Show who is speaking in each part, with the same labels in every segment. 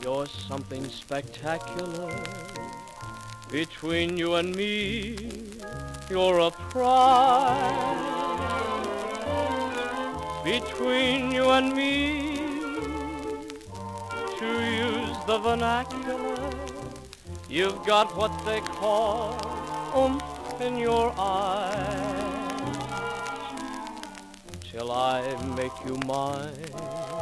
Speaker 1: You're something spectacular. Between you and me, you're a prize. Between you and me, to use the vernacular, you've got what they call oomph in your eyes. Till I make you mine,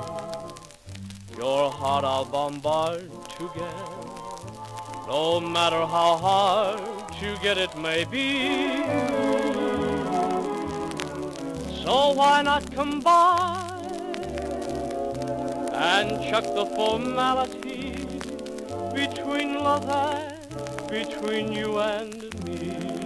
Speaker 1: your heart I'll bombard to get. No matter how hard to get it may be. So why not combine and chuck the formality between love and between you and me?